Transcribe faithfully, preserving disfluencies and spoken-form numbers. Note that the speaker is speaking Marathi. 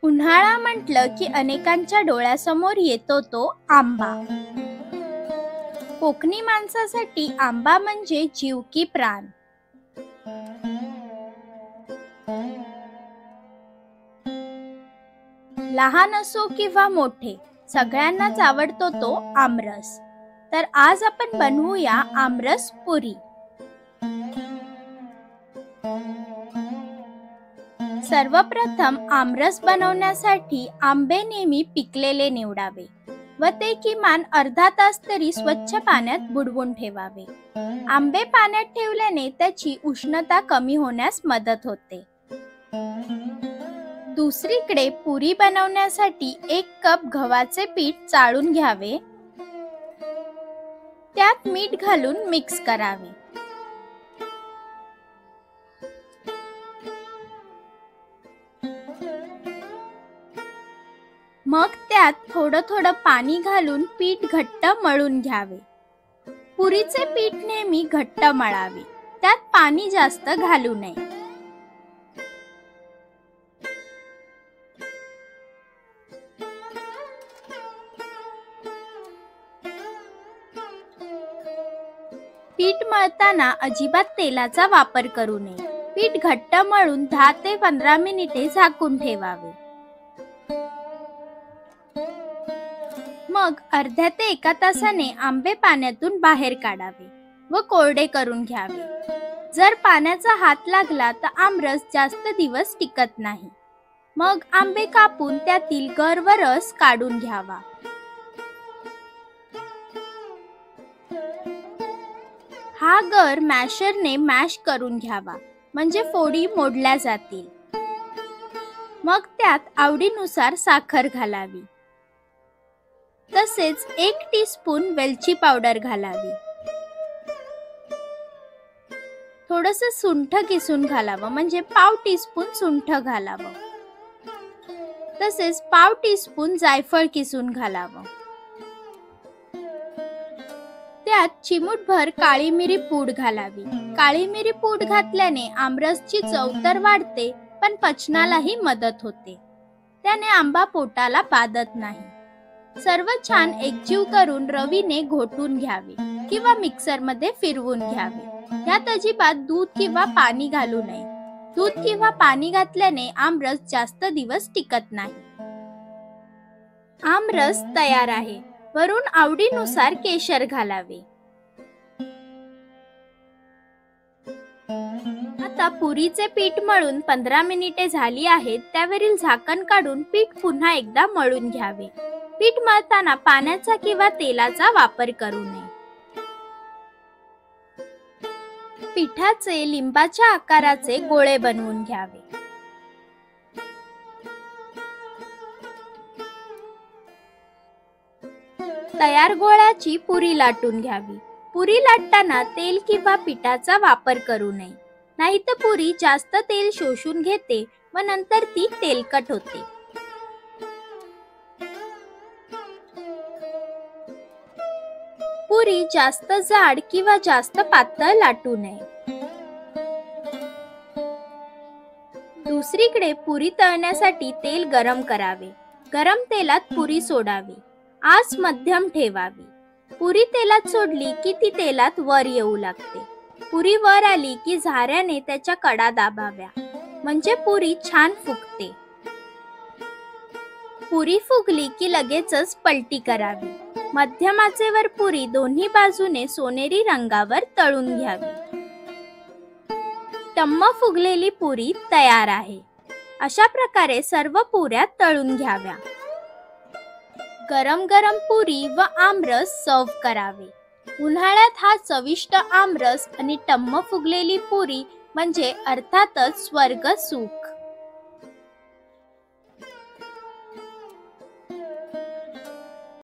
उन्हाळा म्हटलं की अनेकांच्या डोळ्यासमोर येतो तो आंबा. कोकणी माणसासाठी आंबा म्हणजे जीव की प्राण. लहान असो किंवा मोठे, सगळ्यांनाच आवडतो तो आमरस. तर आज आपण बनवूया आमरस पुरी. सर्वप्रथम आमरस बनवण्यासाठी आंबे नेहमी पिकलेले निवडावे व ते किमान अर्धा तास तरी स्वच्छ पाण्यात बुडवून ठेवावे. आंबे पाण्यात ठेवल्याने त्याची उष्णता कमी होण्यास मदत होते. दुसरीकडे पुरी बनवण्यासाठी एक कप गव्हाचे पीठ चाळून घ्यावे. त्यात मीठ घालून मिक्स करावे. मग त्यात थोडं थोडं पाणी घालून पीठ घट्ट मळून घ्यावे. पुरीचे पीठ नेहमी घट्ट मळावे, त्यात पाणी जास्त घालू नये. पीठ मळताना अजिबात तेलाचा वापर करू नये. पीठ घट्ट मळून दहा ते पंधरा मिनिटे झाकून ठेवावे. मग अर्ध्या ते एका तासाने आंबे पाण्यातून बाहेर काढावे व कोरडे करून घ्यावे. जर पाण्याचा हात लागला तर आमरस जास्त दिवस टिकत नाही. मग आंबे कापून त्यातील गर व रस काढून घ्यावा. हा गर मॅशरने मॅश करून घ्यावा, म्हणजे फोडी मोडल्या जातील. मग त्यात आवडीनुसार साखर घालावी. तसेच एक टीस्पून वेलची पावडर घालावी. थोडस सुंठ किसून घालावं, म्हणजे पाव टीस्पून सुंठ घालावं. तसेच पाव टीस्पून जायफळ किसून घालावं. त्यात चिमूटभर काळी मिरी पूड घालावी. काळी मिरी पूड घातल्याने आमरसची चव तर वाढते, पण पचनालाही मदत होते. त्याने आंबा पोटाला बाधत नाही. सर्व छान एकजीव करून रवीने घोटून घ्यावे किंवा मिक्सर मध्ये फिरवून घ्यावे. यात अजिबात दूध किंवा पाणी घालू नये. दूध किंवा पाणी घातल्याने आमरस जास्त दिवस टिकत नाही. आमरस तयार आहे. वरून आवडीनुसार केशर घालावे. आता पुरीचे पीठ मळून पंधरा मिनिटे झाली आहेत. त्यावरील झाकण काढून पीठ पुन्हा एकदा मळून घ्यावे. पीठ मळताना पाण्याचा किंवा तेलाचा वापर करू नये. पिठाचे लिंबाच्या आकाराचे गोळे बनवून घ्यावे. तयार गोळ्याची पुरी लाटून घ्यावी. पुरी लाटताना तेल किंवा पिठाचा वापर करू नये, नाहीतर पुरी जास्त तेल शोषून घेते व नंतर ती तेलकट होते. पुरी जास्त जाड किंवा जास्त पातळ लाटू नये. दुसरीकडे पुरी तळण्यासाठी तेल गरम करावे. गरम तेलात पुरी सोडावी. आच मध्यम ठेवावी. पुरी तेलात सोडली की ती तेलात वर येऊ लागते. पुरी वर आली की झाऱ्याने त्याच्या कडा दाबाव्या, म्हणजे पुरी छान फुगते. पुरी फुगली की लगेचच पलटी करावी. मध्यम आचेवर पुरी दोन्ही बाजूने सोनेरी रंगावर तळून घ्यावी. टम्म फुगलेली पुरी तयार आहे. अशा प्रकारे सर्व पुऱ्या तळून घ्याव्या. गरम गरम पुरी व आमरस सर्व करावे. उन्हाळ्यात हा चविष्ट आमरस आणि टम्म फुगलेली पुरी म्हणजे अर्थातच स्वर्ग सुख.